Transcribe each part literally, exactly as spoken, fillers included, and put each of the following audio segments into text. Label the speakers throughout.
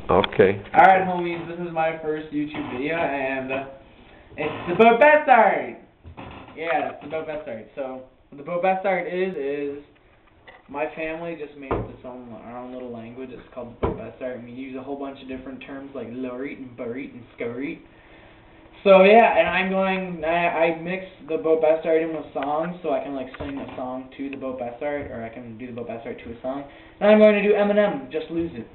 Speaker 1: Okay.
Speaker 2: Alright, homies, this is my first YouTube video, and uh, it's the Boat Bastard! Yeah, it's the Boat Bastard. So, what the Boat Bastard is, is my family just made up this own, our own little language. It's called the Boat Bastard, and we use a whole bunch of different terms like lorit and barit and scorit. So, yeah, and I'm going, I, I mix the Boat Bastard in with songs, so I can, like, sing a song to the Boat Bastard, or I can do the Boat Bastard to a song. And I'm going to do Eminem, Just Lose It.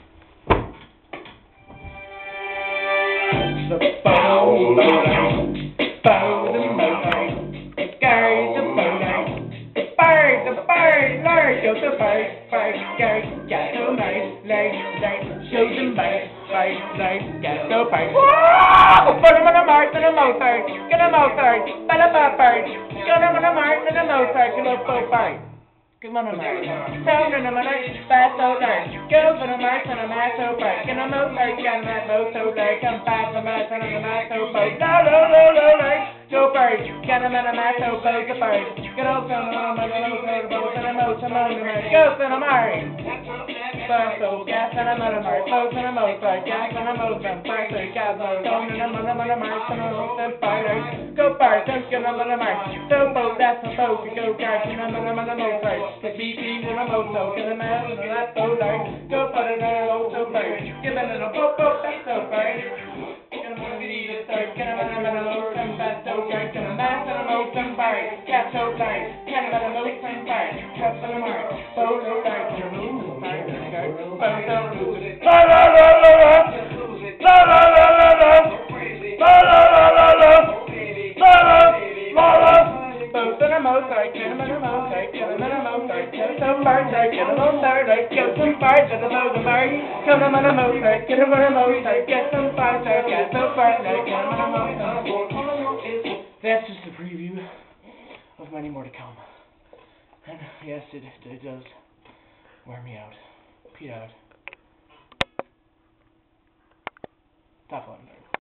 Speaker 2: The bow, bow, the motor, the guy, the motor, the bird, the bird, Lord, show the bird, bird, bird, got so nice, nice, nice, show them bird, bird, bird, got so bird. Whoa! Put him on a mark and a motor, get a motor, but a bird, get him on a mark and a motor, get a full bird. Come on, Mark. Tell them I'm a nice, fast old nurse. Go for the mark and a mass so bright. Get a motor, get a mass so like I'm back, I'm a and a mass so boat. No, no, no, no, no. Go bird. Get a man a mass so boat the bird. Get off on a man a motor, boat and a motor, motor, go for the mark. Fast so gas and a motor, boat and a motor, gas and a motor, fast so gas, stone and a motor, motor, mark and a motor, fire. Go bird, don't get a motor mark. So boat, that's a boat. Go gas and a motor, motor, motor. The B P in a moto, get a man in a lap so light. Go put it in a moto bird. Give it in a boat, boat, that's so bird. Get a man in a start, get a man in a moto, fast so dark. Get a man in a moto bird. Cat so light, get a man in a moto bird. Trust in a mark, boat so dark. Get a moon, fire, boat so lose it. La la la la la. La la la la la. La la la la la. La la la la. Boat in a moto, get a man in a moto, get a man in a motor, get some birds, get a motor, get some birds, get a motor, get a man a motor, get a man a motor, get some birds, get some birds, get a man a motor. That's just a preview of many more to come. And yes, it, it does wear me out. Pete out. Top one.